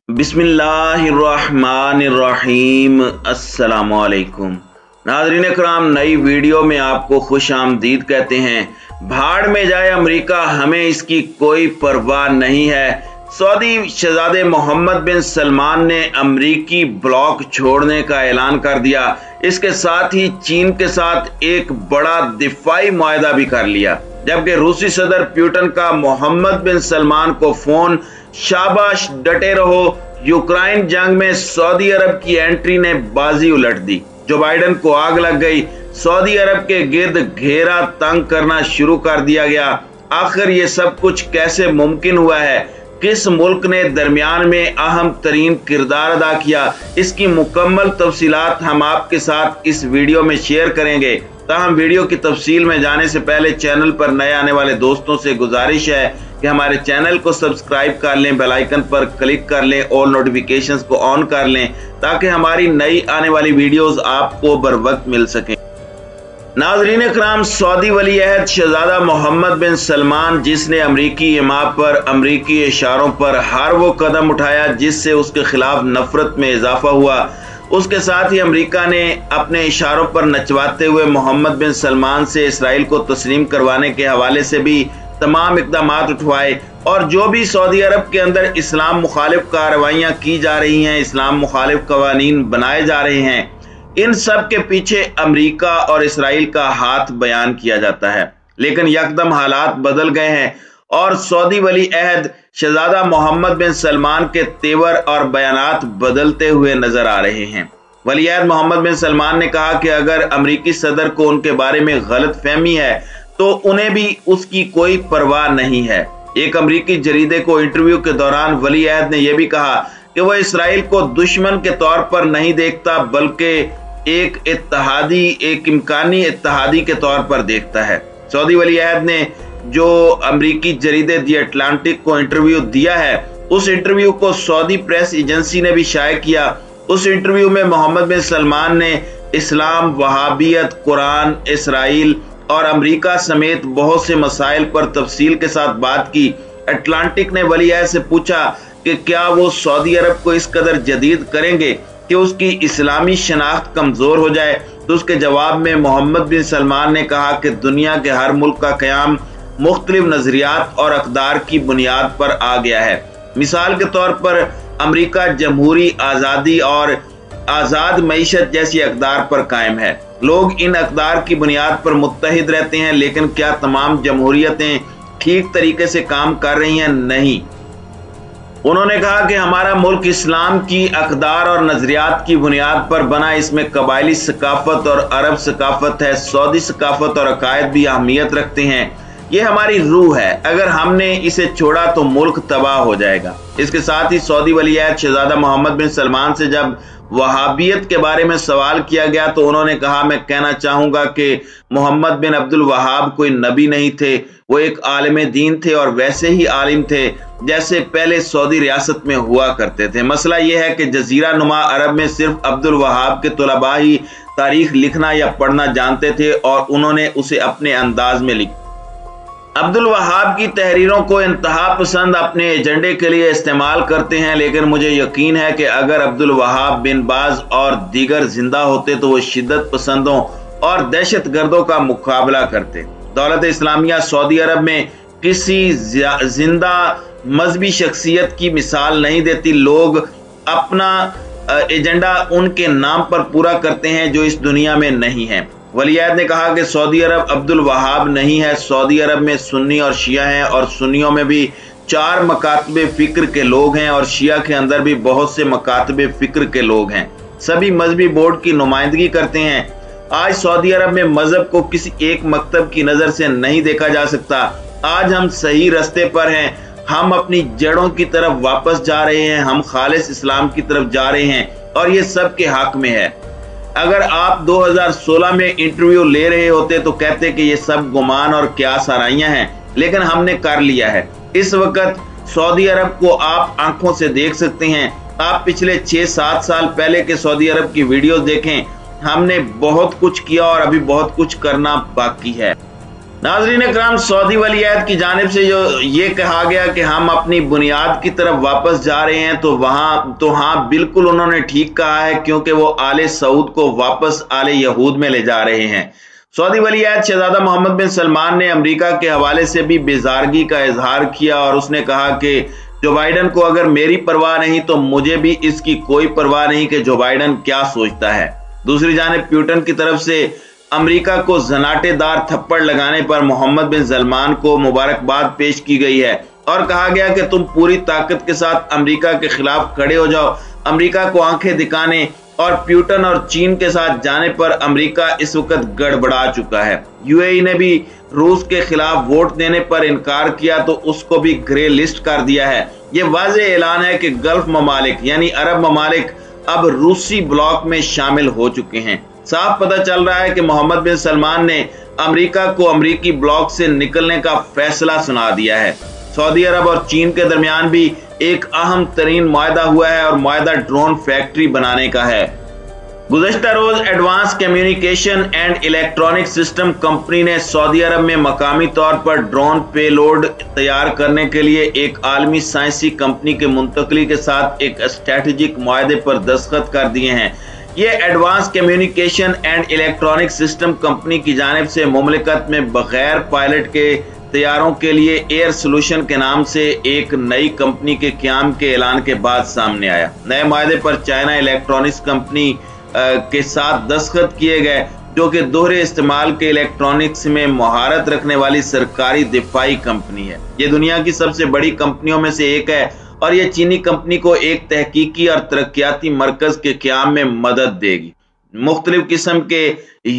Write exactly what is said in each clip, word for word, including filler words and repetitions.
बिस्मिल्लाहिर्रहमानिर्रहीम। अस्सलामुअलैकुम नाज़रीन कराम, नई वीडियो में आपको खुश आमदीद कहते हैं। भाड़ में जाए अमेरिका, हमें इसकी कोई परवाह नहीं है। सऊदी शहजादे मोहम्मद बिन सलमान ने अमेरिकी ब्लॉक छोड़ने का ऐलान कर दिया। इसके साथ ही चीन के साथ एक बड़ा दिफाई मुआहदा भी कर लिया, जबकि रूसी सदर पुतिन का मोहम्मद बिन सलमान को फोन, शाबाश डटे रहो, यूक्रेन जंग में सऊदी अरब की एंट्री ने बाजी उलट दी। जो बाइडन को आग लग गई, सऊदी अरब के गिर्द घेरा तंग करना शुरू कर दिया गया। आखिर ये सब कुछ कैसे मुमकिन हुआ है? किस मुल्क ने दरमियान में अहम तरीन किरदार अदा किया? इसकी मुकम्मल तफसीलात हम आपके साथ इस वीडियो में शेयर करेंगे। ताहम वीडियो की तफसील में जाने से पहले चैनल पर नए आने वाले दोस्तों से गुजारिश है कि हमारे चैनल को सब्सक्राइब कर लें, बेल आइकन पर क्लिक कर लें और नोटिफिकेशंस को ऑन कर लें, ताकि हमारी नई आने वाली वीडियोस आपको बर वक्त मिल सकें। नाज़रीन कराम, सऊदी वली अहद शहजादा मोहम्मद बिन सलमान, जिसने अमरीकी इमा पर, अमरीकी इशारों पर हर वो कदम उठाया जिससे उसके खिलाफ नफरत में इजाफा हुआ, उसके साथ ही अमेरिका ने अपने इशारों पर नचवाते हुए मोहम्मद बिन सलमान से इसराइल को तस्लीम करवाने के हवाले से भी तमाम इक़दाम उठवाए। और जो भी सऊदी अरब के अंदर इस्लाम मुखालिफ कार्रवाइयाँ की जा रही हैं, इस्लाम मुखालिफ कवानीन बनाए जा रहे हैं, इन सब के पीछे अमेरिका और इसराइल का हाथ बयान किया जाता है। लेकिन यकदम हालात बदल गए हैं और सऊदी वली अहद शहजादा मोहम्मद बिन सलमान के तेवर और बयानात बदलते हुए नजर आ रहे हैं। वली अहद मोहम्मद बिन सलमान ने कहा कि अगर अमरीकी सदर को उनके बारे में गलत फहमी है तो उन्हें भी उसकी कोई परवाह नहीं है। एक अमरीकी जरीदे को इंटरव्यू के दौरान वली अहद ने यह भी कहा कि वह इसराइल को दुश्मन के तौर पर नहीं देखता, बल्कि एक इत्तहादी, एक इम्कानी इत्तहादी के तौर पर देखता है। सऊदी वली अहद ने जो अमरीकी जरीदे दी अटलांटिक को इंटरव्यू दिया है, उस इंटरव्यू को सऊदी प्रेस एजेंसी ने भी शाया किया। उस इंटरव्यू में मोहम्मद बिन सलमान ने इस्लाम, वहाबियत, कुरान, इसराइल और अमेरिका समेत बहुत से मसाइल पर तफसील के साथ बात की। अटलांटिक ने वली अहद से पूछा कि क्या वो सऊदी अरब को इस कदर जदीद करेंगे कि उसकी इस्लामी शनाख्त कमजोर हो जाए, तो उसके जवाब में मोहम्मद बिन सलमान ने कहा कि दुनिया के हर मुल्क का क़याम मुख्तलिफ नजरियात और अक़दार की बुनियाद पर आ गया है। मिसाल के तौर पर अमेरिका जमहूरी आज़ादी और आज़ाद मईशत जैसी अक़दार पर कायम है। लोग इन अक़दार की बुनियाद पर मुत्तहिद रहते हैं, लेकिन क्या तमाम जमहूरियतें ठीक तरीके से काम कर रही हैं? नहीं। उन्होंने कहा कि हमारा मुल्क इस्लाम की अक़दार और नजरियात की बुनियाद पर बना, इसमें कबायली सकाफत और अरब सकाफत है, सऊदी सकाफत और अकायद भी अहमियत रखते हैं। ये हमारी रूह है, अगर हमने इसे छोड़ा तो मुल्क तबाह हो जाएगा। इसके साथ ही सऊदी वली अहद शहजादा मोहम्मद बिन सलमान से जब वहाबियत के बारे में सवाल किया गया तो उन्होंने कहा, मैं कहना चाहूंगा कि मोहम्मद बिन अब्दुल वहाब कोई नबी नहीं थे, वो एक आलिम दीन थे और वैसे ही आलिम थे जैसे पहले सऊदी रियासत में हुआ करते थे। मसला यह है कि जजीरा नुमा अरब में सिर्फ अब्दुल वहाब के तुलबा ही तारीख लिखना या पढ़ना जानते थे और उन्होंने उसे अपने अंदाज में लिखा। अब्दुल वहाब की तहरीरों को इंतहा पसंद अपने एजेंडे के लिए इस्तेमाल करते हैं, लेकिन मुझे यकीन है कि अगर अब्दुल वहाब, बिन बाज और दीगर जिंदा होते तो वो शिद्दत पसंदों और दहशत गर्दों का मुकाबला करते। दौलत इस्लामिया सऊदी अरब में किसी जिंदा मजहबी शख्सियत की मिसाल नहीं देती। लोग अपना एजेंडा उनके नाम पर पूरा करते हैं जो इस दुनिया में नहीं है। वली अहद ने कहा कि सऊदी अरब अब्दुल वहाब नहीं है, सऊदी अरब में सुन्नी और शिया हैं और सुन्नियों में भी चार मकातबे फिक्र के लोग हैं और शिया के अंदर भी बहुत से मकातबे फिक्र के लोग हैं। सभी मजहबी बोर्ड की नुमाइंदगी करते हैं। आज सऊदी अरब में मजहब को किसी एक मकतब की नजर से नहीं देखा जा सकता। आज हम सही रास्ते पर हैं, हम अपनी जड़ों की तरफ वापस जा रहे हैं, हम खालिस इस्लाम की तरफ जा रहे हैं और ये सब के हक में है। अगर आप दो हज़ार सोलह में इंटरव्यू ले रहे होते तो कहते कि ये सब गुमान और क्यास आराइयां हैं, लेकिन हमने कर लिया है। इस वक्त सऊदी अरब को आप आंखों से देख सकते हैं। आप पिछले छह सात साल पहले के सऊदी अरब की वीडियोस देखें। हमने बहुत कुछ किया और अभी बहुत कुछ करना बाकी है। नाज़रीन इकराम, सऊदी वलीअहद की जानिब से जो ये कहा गया कि हम अपनी बुनियाद की तरफ वापस जा रहे हैं, तो वहाँ तो हाँ बिल्कुल उन्होंने ठीक कहा है, क्योंकि वो आले सऊद को वापस आले यहूद में ले जा रहे हैं। सऊदी वलीअहद शहजादा मोहम्मद बिन सलमान ने अमेरिका के हवाले से भी बेजारगी का इजहार किया और उसने कहा कि जो बाइडन को अगर मेरी परवाह नहीं तो मुझे भी इसकी कोई परवाह नहीं कि जो बाइडन क्या सोचता है। दूसरी जानिब प्यूटन की तरफ से अमेरिका को जनाटेदार थप्पड़ लगाने पर मोहम्मद बिन सलमान को मुबारकबाद पेश की गई है और कहा गया कि तुम पूरी ताकत के साथ अमेरिका के खिलाफ खड़े हो जाओ। अमेरिका को आंखें दिखाने और प्यूटन और चीन के साथ जाने पर अमेरिका इस वक्त गड़बड़ा चुका है। यूएई ने भी रूस के खिलाफ वोट देने पर इनकार किया तो उसको भी ग्रे लिस्ट कर दिया है। ये वाज़ेह ऐलान है कि गल्फ ममालिक यानी अरब ममालिक अब रूसी ब्लॉक में शामिल हो चुके हैं। साफ पता चल रहा है कि मोहम्मद बिन सलमान ने अमेरिका को अमेरिकी ब्लॉक से निकलने का फैसला सुना दिया है। सऊदी अरब और चीन के दरमियान भी एक अहम तरीन मुआहदा हुआ है और मुआहदा ड्रोन फैक्ट्री बनाने का है। गुज़श्ता रोज advance communication and electronic system company ने सऊदी अरब में मकामी तौर पर ड्रोन पेलोड तैयार करने के लिए एक आलमी साइंसी कंपनी के मुंतकली के साथ एक स्ट्रेटेजिक मुआहदे पर दस्तखत कर दिए हैं। ये advance communication and electronic system company की जानिब से मुमलिकत में बगैर पायलट के तैयारों के लिए एयर सोल्यूशन के नाम से एक नई कंपनी के क़याम के ऐलान के बाद सामने आया। नए मुआहदे पर चाइना इलेक्ट्रॉनिक्स कंपनी के साथ दस्तखत किए गए, जो कि दोहरे इस्तेमाल के इलेक्ट्रॉनिक्स में महारत रखने वाली सरकारी दिफाई कंपनी है। ये दुनिया की सबसे बड़ी कंपनियों में से एक है और ये चीनी कंपनी को एक तहकीकी और तरक्याती मरकज के क़याम में मदद देगी। मुख्तलिफ किस्म के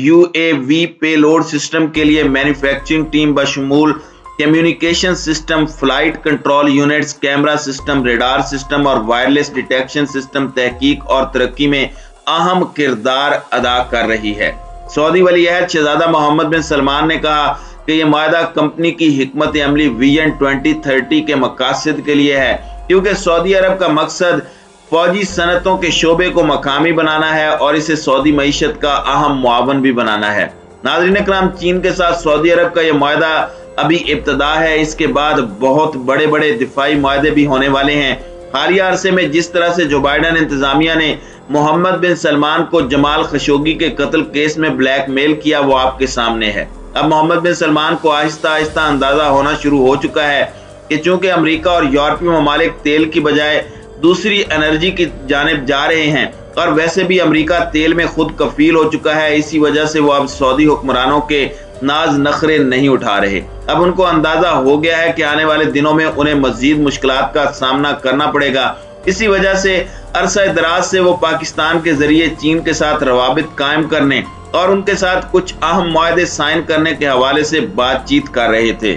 यूएवी पेलोड सिस्टम के लिए मैन्युफैक्चरिंग टीम बशमूल communication system, flight control units, camera system, radar system और वायरलेस डिटेक्शन सिस्टम तहकीक और तरक्की में अहम किरदार अदा कर रही है। सऊदी वलीअहद शहजादा मोहम्मद बिन सलमान ने कहा कि यह मुआहदा कंपनी की हिकमत अमली विजन ट्वेंटी थर्टी के मकासद के लिए है, क्योंकि सऊदी अरब का मकसद फौजी सनतों के शोबे को मकामी बनाना है और इसे सऊदी मईशत का अहम मुआवन भी बनाना है। नाज़रीन इकराम, चीन के साथ सऊदी अरब का यह मुआहदा अभी इब्तदा है। इसके बाद बहुत बड़े बड़े दिफाई मुआहदे भी होने वाले हैं। हालिया अरसे में जिस तरह से जो बाइडन इंतजामिया ने मोहम्मद बिन सलमान को जमाल खशोगी के कत्ल केस में ब्लैकमेल किया, वो आपके सामने है। अब मोहम्मद बिन सलमान को आहिस्ता आहिस्ता अंदाजा होना शुरू हो चुका है कि चूंकि अमेरिका और यूरोपीय ममालिक तेल की बजाय दूसरी एनर्जी की जानिब जा रहे हैं और वैसे भी अमेरिका तेल में खुद कफील हो चुका है, इसी वजह से वो अब सऊदी हुक्मरानों के नाज नखरे नहीं उठा रहे। अब उनको अंदाजा हो गया है कि आने वाले दिनों में उन्हें मजीद मुश्किलात का सामना करना पड़ेगा। इसी वजह से अरसा दराज से वो पाकिस्तान के जरिए चीन के साथ रवाबित कायम करने और उनके साथ कुछ अहम मुआहदे साइन करने के हवाले से बातचीत कर रहे थे।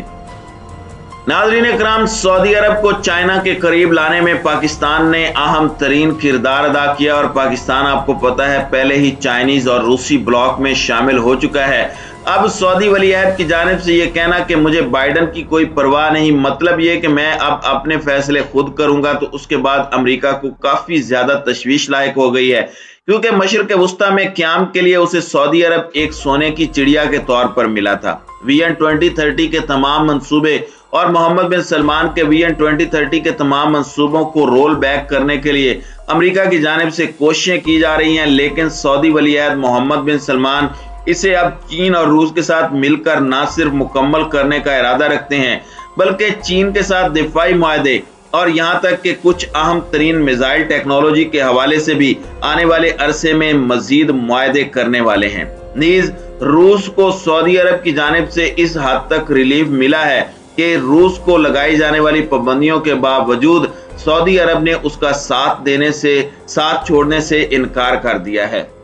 नाज़रीन इकराम, सऊदी अरब को चाइना के करीब लाने में पाकिस्तान ने अहम तरीन किरदार अदा किया और पाकिस्तान आपको पता है पहले ही चाइनीज और रूसी ब्लॉक में शामिल हो चुका है। अब सऊदी वलीअहद की जानिब से ये कहना कि मुझे बाइडन की कोई परवाह नहीं, मतलब ये कि मैं अब अपने फैसले खुद करूंगा, तो उसके बाद अमेरिका को काफी ज्यादा तशवीश लायक हो गई है, क्योंकि मशरिक वस्ता में क़याम के लिए उसे सऊदी अरब एक सोने की चिड़िया के तौर पर मिला था। विजन ट्वेंटी थर्टी के तमाम मंसूबे और मोहम्मद बिन सलमान के विजन ट्वेंटी थर्टी के तमाम मंसूबों को रोल बैक करने के लिए अमेरिका की जानिब से कोशिशें की जा रही हैं, लेकिन सऊदी वलीअहद मोहम्मद बिन सलमान इसे अब चीन और रूस के साथ मिलकर न सिर्फ मुकम्मल करने का इरादा रखते हैं, बल्कि चीन के साथ दिफाई मुआहदे और यहां तक कि कुछ अहम तरीन मिसाइल टेक्नोलॉजी के हवाले से भी आने वाले अरसे में मजीद मुआहदे करने वाले हैं। नीज रूस को सऊदी अरब की जानिब से इस हद तक रिलीफ मिला है कि रूस को लगाई जाने वाली पाबंदियों के बावजूद सऊदी अरब ने उसका साथ देने से साथ छोड़ने से इनकार कर दिया है।